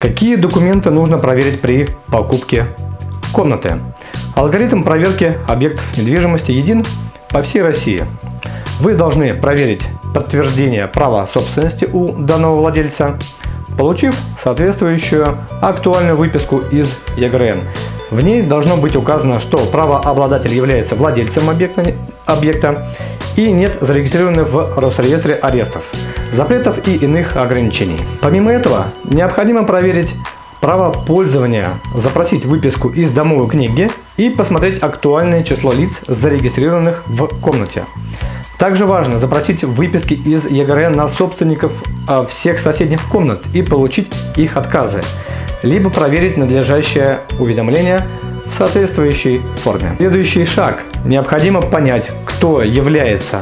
Какие документы нужно проверить при покупке комнаты? Алгоритм проверки объектов недвижимости един по всей России. Вы должны проверить подтверждение права собственности у данного владельца, получив соответствующую актуальную выписку из ЕГРН. В ней должно быть указано, что правообладатель является владельцем объекта и нет зарегистрированных в Росреестре арестов, запретов и иных ограничений. Помимо этого, необходимо проверить право пользования, запросить выписку из домовой книги и посмотреть актуальное число лиц, зарегистрированных в комнате. Также важно запросить выписки из ЕГРН на собственников всех соседних комнат и получить их отказы, либо проверить надлежащее уведомление в соответствующей форме. Следующий шаг. Необходимо понять, кто является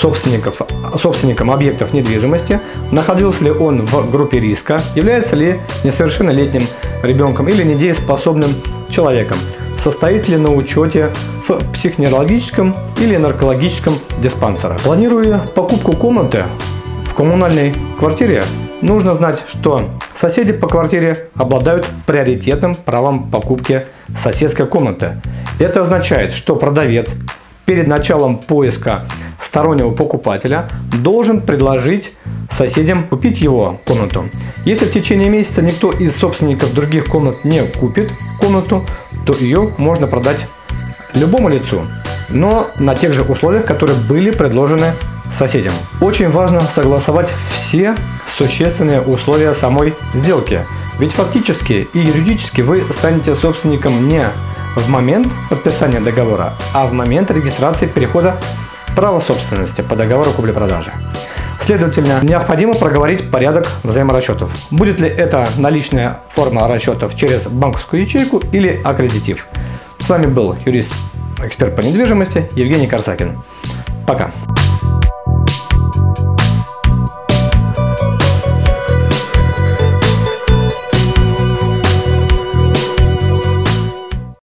собственником объектов недвижимости, находился ли он в группе риска, является ли несовершеннолетним ребенком или недееспособным человеком, состоит ли на учете в психоневрологическом или наркологическом диспансере. Планируя покупку комнаты в коммунальной квартире, нужно знать, что соседи по квартире обладают приоритетным правом покупки соседской комнаты. Это означает, что продавец перед началом поиска стороннего покупателя должен предложить соседям купить его комнату. Если в течение месяца никто из собственников других комнат не купит комнату, то ее можно продать любому лицу, но на тех же условиях, которые были предложены соседям. Очень важно согласовать все существенные условия самой сделки, ведь фактически и юридически вы станете собственником не в момент подписания договора, а в момент регистрации перехода права собственности по договору купли-продажи. Следовательно, необходимо проговорить порядок взаиморасчетов. Будет ли это наличная форма расчетов через банковскую ячейку или аккредитив. С вами был юрист-эксперт по недвижимости Евгений Корсакин. Пока.